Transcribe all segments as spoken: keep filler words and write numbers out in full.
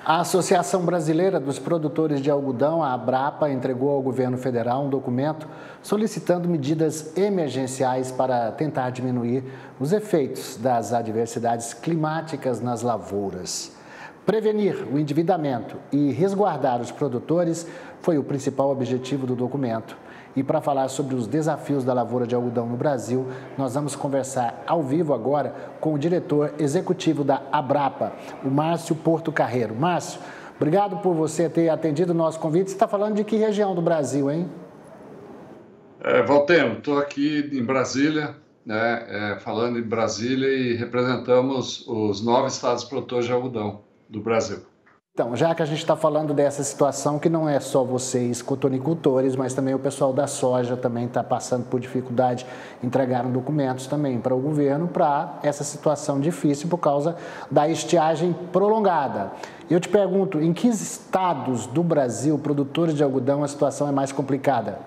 A Associação Brasileira dos Produtores de Algodão, a ABRAPA, entregou ao governo federal um documento solicitando medidas emergenciais para tentar diminuir os efeitos das adversidades climáticas nas lavouras. Prevenir o endividamento e resguardar os produtores foi o principal objetivo do documento. E para falar sobre os desafios da lavoura de algodão no Brasil, nós vamos conversar ao vivo agora com o diretor executivo da ABRAPA, o Márcio Portocarrero. Márcio, obrigado por você ter atendido o nosso convite. Você está falando de que região do Brasil, hein? É, Valteno, estou aqui em Brasília, né, é, falando em Brasília e representamos os nove estados produtores de algodão do Brasil. Então, já que a gente está falando dessa situação, que não é só vocês cotonicultores, mas também o pessoal da soja também está passando por dificuldade, entregaram documentos também para o governo para essa situação difícil por causa da estiagem prolongada. Eu te pergunto, em que estados do Brasil, produtores de algodão, a situação é mais complicada?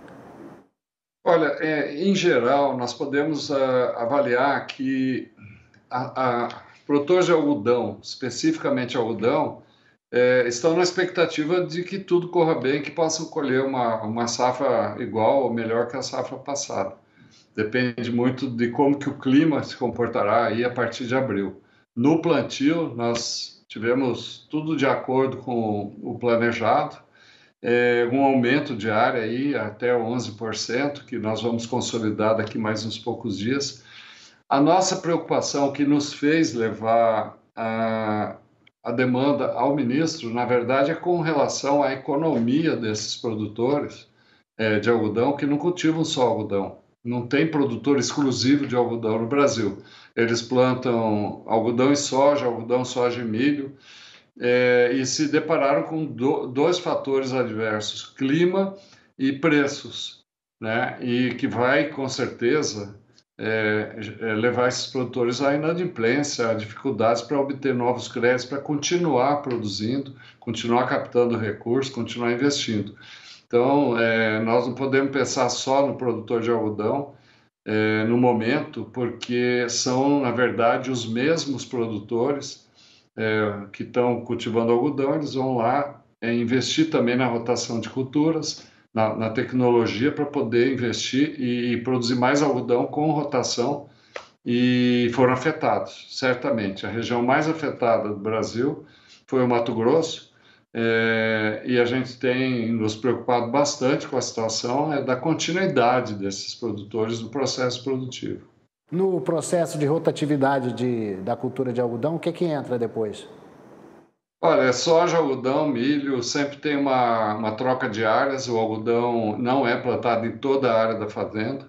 Olha, é, em geral, nós podemos uh, avaliar que a, a produtores de algodão, especificamente algodão, É, estão na expectativa de que tudo corra bem, que possam colher uma, uma safra igual ou melhor que a safra passada. Depende muito de como que o clima se comportará aí a partir de abril. No plantio, nós tivemos tudo de acordo com o planejado, é, um aumento de área aí até onze por cento, que nós vamos consolidar daqui mais uns poucos dias. A nossa preocupação que nos fez levar a a demanda ao ministro, na verdade, é com relação à economia desses produtores é, de algodão que não cultivam só algodão. Não tem produtor exclusivo de algodão no Brasil. Eles plantam algodão e soja, algodão, soja e milho, é, e se depararam com do, dois fatores adversos, clima e preços, né? E que vai, com certeza, É, é levar esses produtores à inadimplência, a dificuldades para obter novos créditos, para continuar produzindo, continuar captando recursos, continuar investindo. Então, é, nós não podemos pensar só no produtor de algodão é, no momento, porque são, na verdade, os mesmos produtores é, que estão cultivando algodão, eles vão lá é, investir também na rotação de culturas, Na, na tecnologia para poder investir e, e produzir mais algodão com rotação e foram afetados, certamente. A região mais afetada do Brasil foi o Mato Grosso é, e a gente tem nos preocupado bastante com a situação é, da continuidade desses produtores no processo produtivo. No processo de rotatividade de, da cultura de algodão, o que, que entra depois? Olha, soja, algodão, milho, sempre tem uma, uma troca de áreas. O algodão não é plantado em toda a área da fazenda.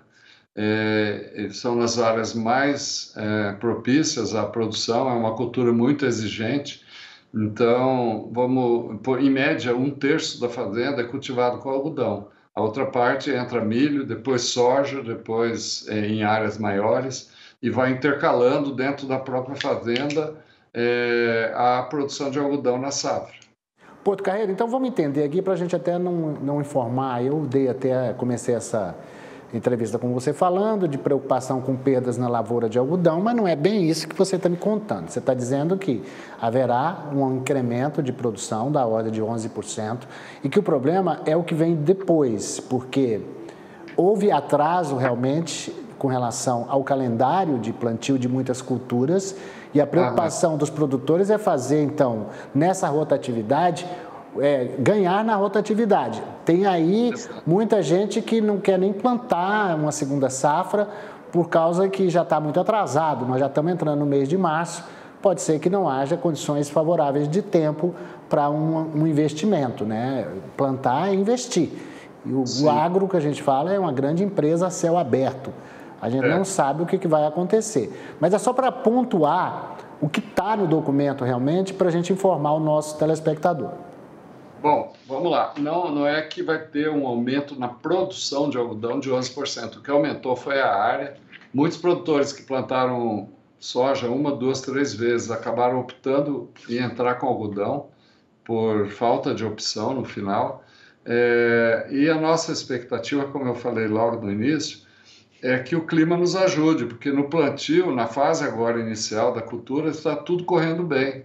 É, são nas áreas mais é, propícias à produção, é uma cultura muito exigente. Então, vamos, em média, um terço da fazenda é cultivado com algodão. A outra parte entra milho, depois soja, depois é, em áreas maiores, e vai intercalando dentro da própria fazenda É, a produção de algodão na safra. Portocarrero, então vamos entender aqui para a gente até não, não informar. Eu dei até, comecei essa entrevista com você falando de preocupação com perdas na lavoura de algodão, mas não é bem isso que você está me contando. Você está dizendo que haverá um incremento de produção da ordem de onze por cento e que o problema é o que vem depois, porque houve atraso realmente com relação ao calendário de plantio de muitas culturas. E a preocupação dos produtores é fazer, então, nessa rotatividade, é, ganhar na rotatividade. Tem aí muita gente que não quer nem plantar uma segunda safra por causa que já está muito atrasado. Nós já estamos entrando no mês de março, pode ser que não haja condições favoráveis de tempo para um, um investimento, né? Plantar e investir. E o, o agro que a gente fala é uma grande empresa a céu aberto. A gente é. não sabe o que, que vai acontecer. Mas é só para pontuar o que está no documento realmente para a gente informar o nosso telespectador. Bom, vamos lá. Não, não é que vai ter um aumento na produção de algodão de onze por cento. O que aumentou foi a área. Muitos produtores que plantaram soja uma, duas, três vezes acabaram optando em entrar com algodão por falta de opção no final. É, e a nossa expectativa, como eu falei logo no início, é que o clima nos ajude, porque no plantio, na fase agora inicial da cultura, está tudo correndo bem.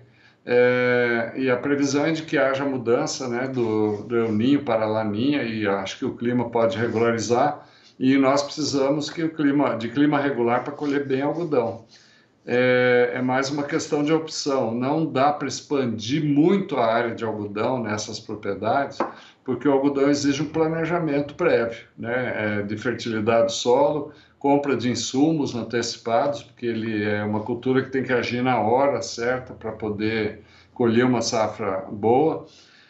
É, e a previsão é de que haja mudança, né, do, do El Niño para a Laninha, e acho que o clima pode regularizar, e nós precisamos que o clima, de clima regular para colher bem algodão. É, é mais uma questão de opção. Não dá para expandir muito a área de algodão nessas propriedades, porque o algodão exige um planejamento prévio, né, é, de fertilidade do solo, compra de insumos antecipados, porque ele é uma cultura que tem que agir na hora certa para poder colher uma safra boa,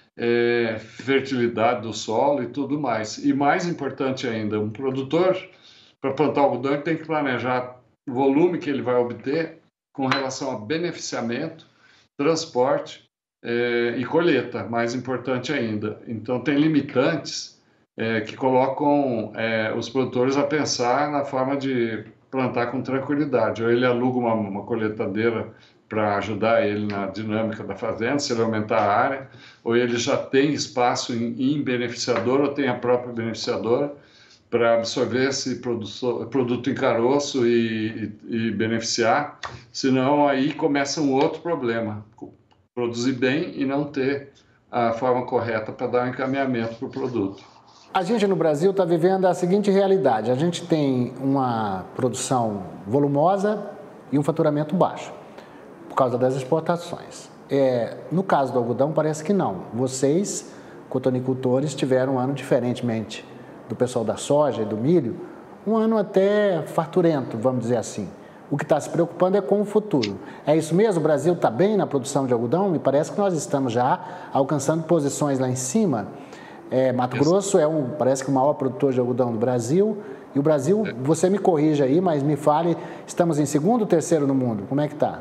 é, fertilidade do solo e tudo mais. E mais importante ainda, um produtor, para plantar algodão, ele tem que planejar o volume que ele vai obter com relação a beneficiamento, transporte é, e colheita, mais importante ainda. Então, tem limitantes é, que colocam é, os produtores a pensar na forma de plantar com tranquilidade. Ou ele aluga uma, uma colheitadeira para ajudar ele na dinâmica da fazenda, se ele aumentar a área, ou ele já tem espaço em, em beneficiador, ou tem a própria beneficiadora, para absorver esse produto, produto em caroço e, e, e beneficiar, senão aí começa um outro problema, produzir bem e não ter a forma correta para dar um encaminhamento para o produto. A gente no Brasil está vivendo a seguinte realidade: a gente tem uma produção volumosa e um faturamento baixo, por causa das exportações. É, no caso do algodão, parece que não. Vocês, cotonicultores, tiveram um ano diferentemente do pessoal da soja e do milho, um ano até farturento, vamos dizer assim. O que está se preocupando é com o futuro. É isso mesmo? O Brasil está bem na produção de algodão? Me parece que nós estamos já alcançando posições lá em cima. É, Mato Grosso é um, parece que o maior produtor de algodão do Brasil. E o Brasil, você me corrija aí, mas me fale, estamos em segundo ou terceiro no mundo? Como é que está?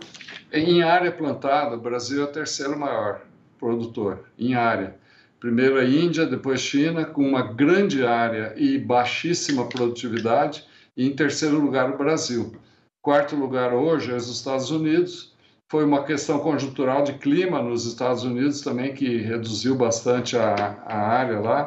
Em área plantada, o Brasil é o terceiro maior produtor, em área. Primeiro a Índia, depois China, com uma grande área e baixíssima produtividade. E em terceiro lugar o Brasil. Quarto lugar hoje é os Estados Unidos. Foi uma questão conjuntural de clima nos Estados Unidos também, que reduziu bastante a, a área lá.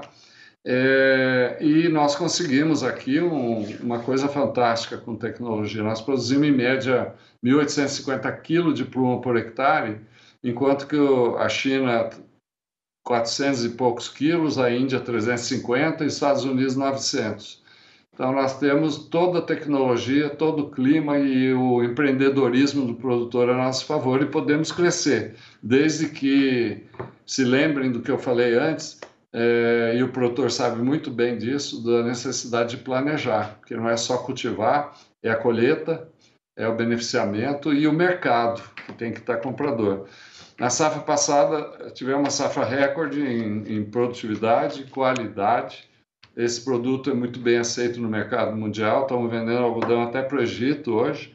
É, e nós conseguimos aqui um, uma coisa fantástica com tecnologia. Nós produzimos em média mil oitocentos e cinquenta quilos de pluma por hectare, enquanto que a China quatrocentos e poucos quilos, a Índia trezentos e cinquenta e os Estados Unidos novecentos. Então nós temos toda a tecnologia, todo o clima e o empreendedorismo do produtor a nosso favor e podemos crescer, desde que se lembrem do que eu falei antes, é, e o produtor sabe muito bem disso, da necessidade de planejar, porque não é só cultivar, é a colheita, é o beneficiamento e o mercado, que tem que estar comprador. Na safra passada, tivemos uma safra recorde em, em produtividade, qualidade. Esse produto é muito bem aceito no mercado mundial, estamos vendendo algodão até para o Egito hoje,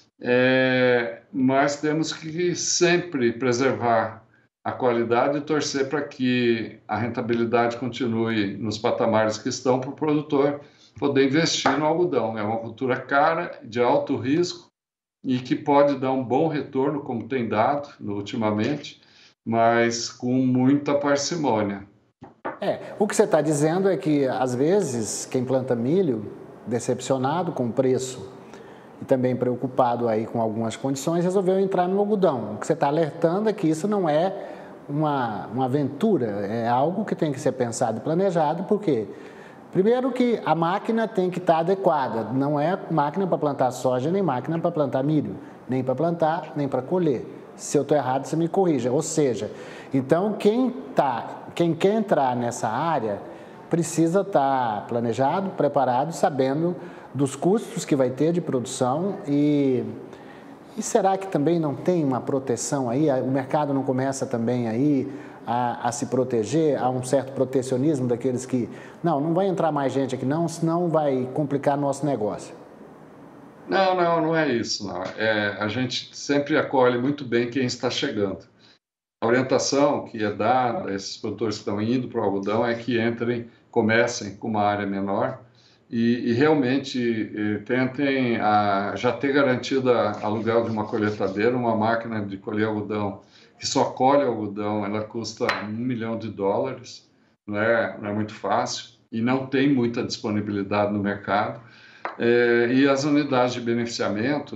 é, mas temos que sempre preservar a qualidade e torcer para que a rentabilidade continue nos patamares que estão para o produtor poder investir no algodão. É uma cultura cara, de alto risco, e que pode dar um bom retorno, como tem dado ultimamente, mas com muita parcimônia. É, o que você está dizendo é que, às vezes, quem planta milho, decepcionado com o preço e também preocupado aí com algumas condições, resolveu entrar no algodão. O que você está alertando é que isso não é uma, uma aventura, é algo que tem que ser pensado e planejado, porque primeiro que a máquina tem que estar adequada, não é máquina para plantar soja, nem máquina para plantar milho, nem para plantar, nem para colher. Se eu estou errado, você me corrija. Ou seja, então quem, tá, quem quer entrar nessa área precisa estar planejado, preparado, sabendo dos custos que vai ter de produção e, e será que também não tem uma proteção aí? O mercado não começa também aí A, a se proteger, a um certo protecionismo daqueles que, não, não vai entrar mais gente aqui não, senão vai complicar nosso negócio. Não, não, não é isso. Não. É, a gente sempre acolhe muito bem quem está chegando. A orientação que é dada a esses produtores que estão indo para o algodão é que entrem, comecem com uma área menor e, e realmente eh, tentem a, já ter garantido a, aluguel de uma colheitadeira, uma máquina de colher algodão que só colhe algodão, ela custa um milhão de dólares, não é, não é muito fácil e não tem muita disponibilidade no mercado. É, e as unidades de beneficiamento,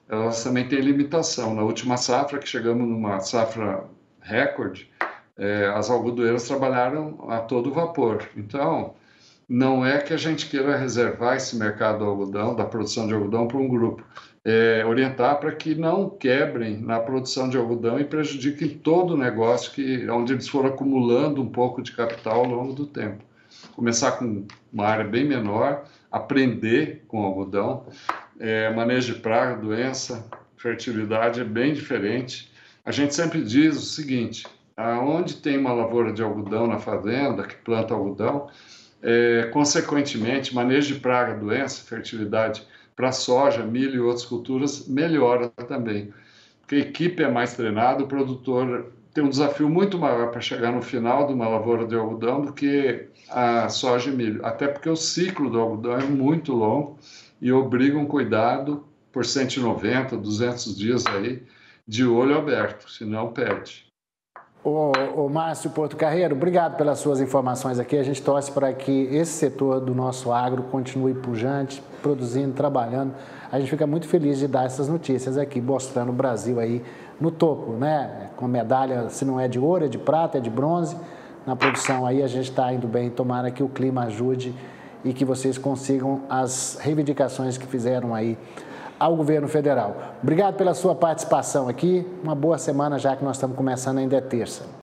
elas também têm limitação. Na última safra, que chegamos numa safra recorde, é, as algodoeiras trabalharam a todo vapor. Então, não é que a gente queira reservar esse mercado do algodão, da produção de algodão, para um grupo. É, orientar para que não quebrem na produção de algodão e prejudiquem todo o negócio, que, onde eles foram acumulando um pouco de capital ao longo do tempo. Começar com uma área bem menor, aprender com algodão, é, manejo de praga, doença, fertilidade é bem diferente. A gente sempre diz o seguinte: aonde tem uma lavoura de algodão na fazenda, que planta algodão, é, consequentemente, manejo de praga, doença, fertilidade para soja, milho e outras culturas melhora também. Porque a equipe é mais treinada, o produtor tem um desafio muito maior para chegar no final de uma lavoura de algodão do que a soja e milho. Até porque o ciclo do algodão é muito longo e obriga um cuidado por cento e noventa, duzentos dias aí, de olho aberto, senão perde. Ô, ô Márcio Porto Carreiro, obrigado pelas suas informações aqui. A gente torce para que esse setor do nosso agro continue pujante, produzindo, trabalhando. A gente fica muito feliz de dar essas notícias aqui, mostrando o Brasil aí no topo, né? Com medalha, se não é de ouro, é de prata, é de bronze. Na produção aí a gente está indo bem. Tomara que o clima ajude e que vocês consigam as reivindicações que fizeram aí ao governo federal. Obrigado pela sua participação aqui. Uma boa semana, já que nós estamos começando, ainda é terça.